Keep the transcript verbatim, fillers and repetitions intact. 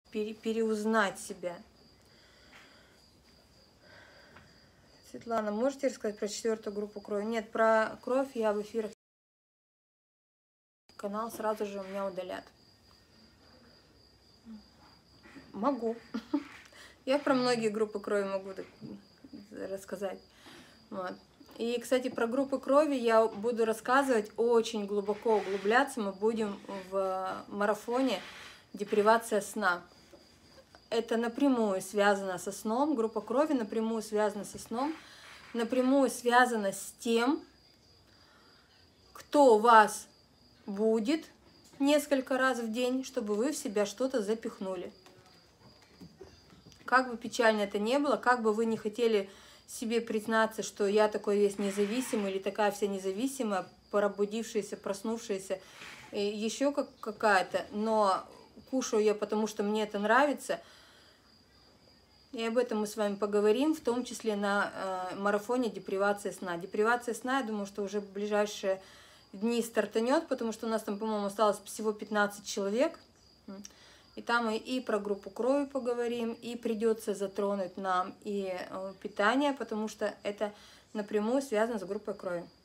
пере, переузнать себя. Светлана, можете рассказать про четвертую группу крови? Нет, про кровь я в эфирах. Канал сразу же у меня удалят. Могу. Я про многие группы крови могу рассказать. Вот. И, кстати, про группы крови я буду рассказывать, очень глубоко углубляться мы будем в марафоне «Депривация сна». Это напрямую связано со сном, группа крови напрямую связана со сном, напрямую связана с тем, кто вас будет несколько раз в день, чтобы вы в себя что-то запихнули. Как бы печально это ни было, как бы вы не хотели себе признаться, что я такой весь независимый или такая вся независимая, пробудившаяся, проснувшаяся, еще как какая-то, но кушаю я, потому что мне это нравится. И об этом мы с вами поговорим, в том числе на э, марафоне «Депривация сна». Депривация сна, я думаю, что уже в ближайшие дни стартанет, потому что у нас там, по-моему, осталось всего пятнадцать человек. И там мы и про группу крови поговорим, и придется затронуть нам и э, питание, потому что это напрямую связано с группой крови.